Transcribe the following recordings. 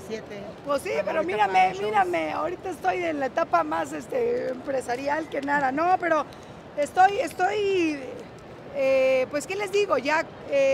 OV7. Pues sí, pero mírame, ahorita estoy en la etapa más empresarial que nada, no, pero pues qué les digo, ya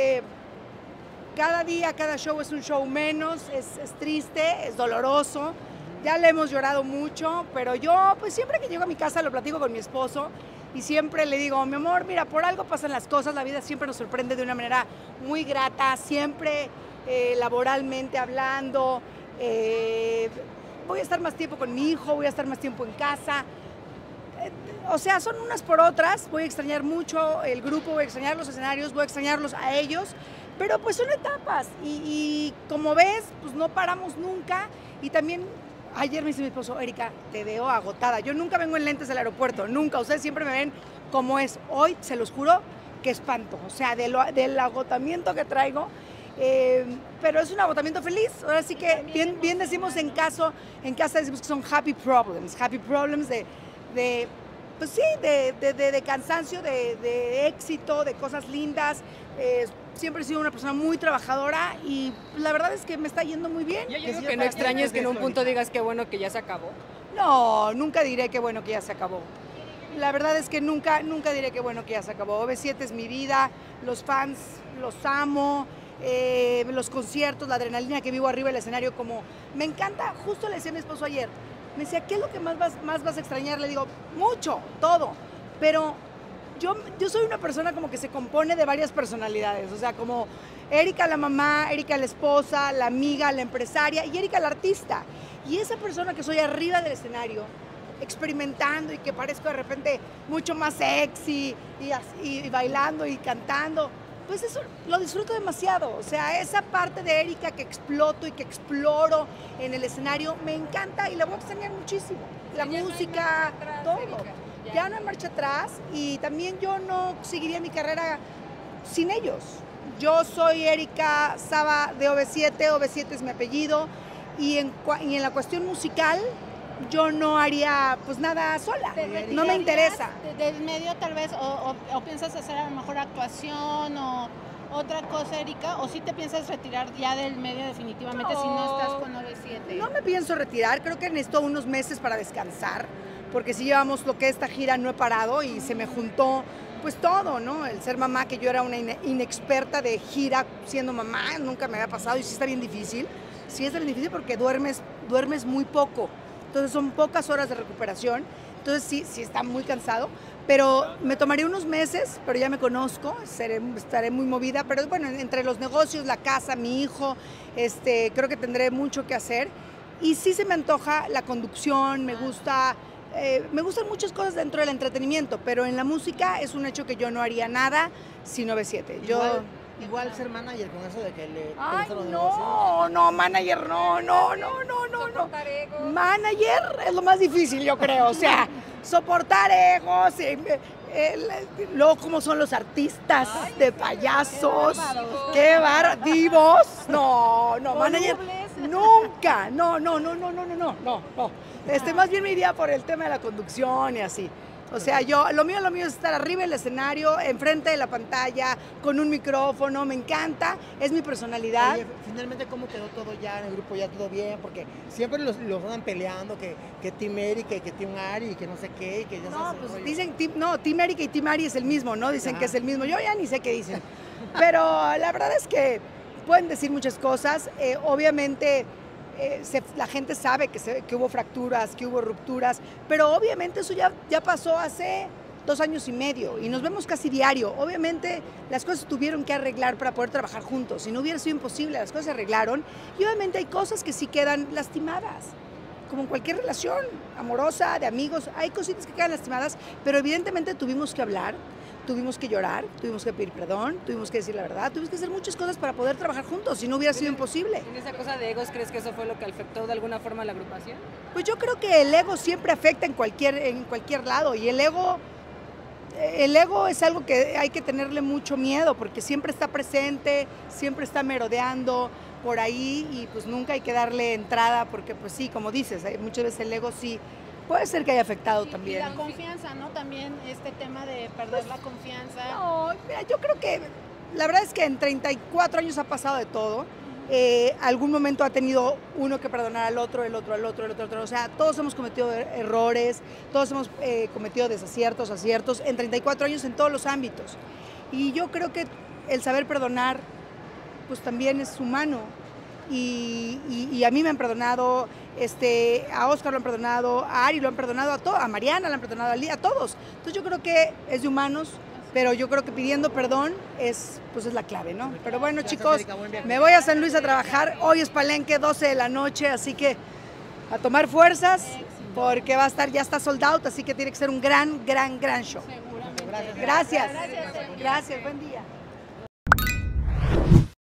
cada día, cada show es un show menos, es triste, es doloroso, ya le hemos llorado mucho, pero yo pues siempre que llego a mi casa lo platico con mi esposo y siempre le digo, mi amor, mira, por algo pasan las cosas, la vida siempre nos sorprende de una manera muy grata, siempre laboralmente hablando, voy a estar más tiempo con mi hijo, voy a estar más tiempo en casa. O sea, son unas por otras, voy a extrañar mucho el grupo, voy a extrañar los escenarios, voy a extrañarlos a ellos, pero pues son etapas y como ves, pues no paramos nunca y también ayer me dice mi esposo, Erika, te veo agotada, yo nunca vengo en lentes al aeropuerto, nunca, ustedes siempre me ven como es, hoy se los juro que espanto, o sea, del agotamiento que traigo, pero es un agotamiento feliz, ahora sí que bien decimos en casa decimos que son happy problems pues sí, de cansancio, de éxito, de cosas lindas. Siempre he sido una persona muy trabajadora y la verdad es que me está yendo muy bien. ¿Y hay algo que no extrañes que en un punto digas que bueno que ya se acabó? No, nunca diré que bueno que ya se acabó. La verdad es que nunca diré que bueno que ya se acabó. OV7 es mi vida, los fans los amo, los conciertos, la adrenalina que vivo arriba del escenario, como me encanta. Justo le decía a mi esposo ayer, me decía, ¿qué es lo que más vas a extrañar? Le digo, mucho, todo, pero yo soy una persona como que se compone de varias personalidades, o sea, como Erika la mamá, Erika la esposa, la amiga, la empresaria y Erika la artista. Y esa persona que soy arriba del escenario, experimentando y que parezco de repente mucho más sexy y bailando y cantando, pues eso lo disfruto demasiado, o sea, esa parte de Erika que exploto y que exploro en el escenario me encanta y la voy a extrañar muchísimo. La música, todo. Ya no hay marcha atrás y también yo no seguiría mi carrera sin ellos. Yo soy Erika Saba de OV7, OV7 es mi apellido y en la cuestión musical yo no haría pues nada sola, no me interesa. Del medio tal vez, o piensas hacer a lo mejor actuación o otra cosa, Erika, o sí te piensas retirar ya del medio definitivamente si no estás con OV7. No me pienso retirar, creo que necesito unos meses para descansar, porque si llevamos lo que esta gira no he parado y se me juntó pues todo, ¿no? El ser mamá, que yo era una inexperta de gira siendo mamá, nunca me había pasado y sí está bien difícil. Sí está bien difícil porque duermes muy poco. Entonces son pocas horas de recuperación, entonces sí está muy cansado, pero me tomaría unos meses, pero ya me conozco, estaré muy movida, pero bueno, entre los negocios, la casa, mi hijo, creo que tendré mucho que hacer y sí se me antoja la conducción, me gustan muchas cosas dentro del entretenimiento, pero en la música es un hecho que yo no haría nada sin OV7. Igual ser manager con eso de que le... Ay, no, manager, no. Manager es lo más difícil, yo creo, o sea, soportar egos, luego cómo son los artistas de payasos, qué bárbaro, divos, no, manager, nunca, no, más bien me iría por el tema de la conducción y así. O sea, lo mío es estar arriba del escenario, enfrente de la pantalla, con un micrófono, me encanta, es mi personalidad. Oye, finalmente, ¿cómo quedó todo ya en el grupo? ¿Ya todo bien? Porque siempre los andan peleando, que Team Erika y que Team Ari y que no sé qué, y que ya no, se pues rollo. dicen, Team Erika y Team Ari es el mismo, ¿no? Dicen que es el mismo, yo ya ni sé qué dicen. Pero la verdad es que pueden decir muchas cosas, obviamente... la gente sabe que hubo fracturas, que hubo rupturas, pero obviamente eso ya pasó hace 2 años y medio y nos vemos casi diario. Obviamente las cosas tuvieron que arreglar para poder trabajar juntos. Si no hubiera sido imposible, las cosas se arreglaron y obviamente hay cosas que sí quedan lastimadas. Como en cualquier relación amorosa, de amigos, hay cositas que quedan lastimadas, pero evidentemente tuvimos que hablar, tuvimos que llorar, tuvimos que pedir perdón, tuvimos que decir la verdad, tuvimos que hacer muchas cosas para poder trabajar juntos, si no hubiera sido imposible. ¿En esa cosa de egos crees que eso fue lo que afectó de alguna forma a la agrupación? Pues yo creo que el ego siempre afecta en cualquier lado y el ego es algo que hay que tenerle mucho miedo porque siempre está presente, siempre está merodeando por ahí y pues nunca hay que darle entrada porque pues sí, como dices, muchas veces el ego sí puede ser que haya afectado también. Y la confianza, ¿no? También este tema de perder la confianza. No, mira, yo creo que la verdad es que en 34 años ha pasado de todo. algún momento ha tenido uno que perdonar al otro, el otro al otro, el otro al otro. O sea, todos hemos cometido errores, todos hemos cometido desaciertos, aciertos, en 34 años en todos los ámbitos. Y yo creo que el saber perdonar, pues también es humano. Y a mí me han perdonado, a Oscar lo han perdonado, a Ari lo han perdonado, a Mariana lo han perdonado, a todos. Entonces yo creo que es de humanos, pero yo creo que pidiendo perdón es la clave, ¿no? Pero bueno, Gracias, chicos, Erika, buen viaje. me voy a San Luis a trabajar. Hoy es Palenque, 12 de la noche, así que a tomar fuerzas, porque ya está sold out, así que tiene que ser un gran show. Seguramente. Gracias. Gracias, buen día.